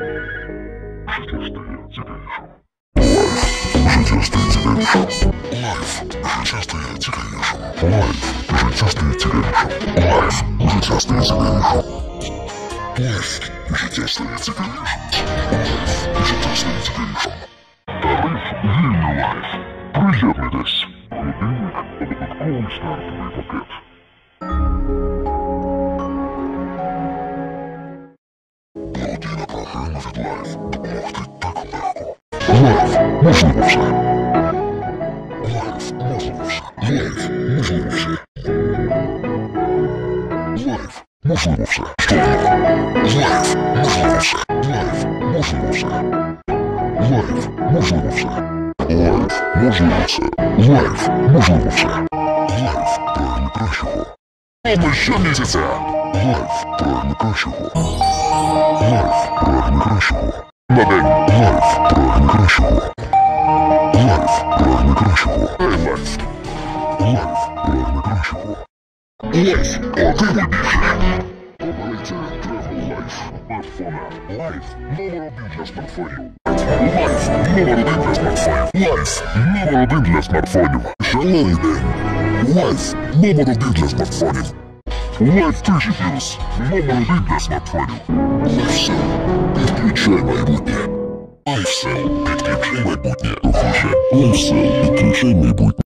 Życie staje ciekawiejsze. Życie staje ciekawiejsze. Życie staje ciekawiejsze. Życie staje ciekawiejsze. Życie staje ciekawiejsze. Życie staje ciekawiejsze. Życie staje ciekawiejsze. Тариф вільний лайф. Приєднуйтесь. Годинник та додатковий стартовий пакет. Благодійна програма від Лайф. Допомогти так легко. Лайф. Можливо все. Лайф. Можливо все. Лайф. Можливо все. Лайф. Можливо все. Лайф. Можливо все. Лайф. Можливо все. Лайф. Можливо все. Лайф. Можливо все. Лайф. Можливо все. Лайф. Прагне кращого. Ми щомісяця. Лайф. Прагне кращого. Лайф. Прагне кращого. На день. Лайф. Прагне кращого. Лайф. Прагне кращого. Лайф. Лайф. Прагне кращого. Лайф. Отримуй більше. Обережно Travel Life. Смартфона. Лайф. Номер 1 для смартфонів. Лайф. Номер 1 для смартфонів. Лайф. Номер 1 для смартфонів. Шалений день. Лайф. Номер 1 для смартфонів. Лайф 3G+. Номер 1 для смартфонів. Лайфсел. Підключай майбутнє. Лайфсел. Підключай майбутнє. Лайфсел. Підключай майбутнє.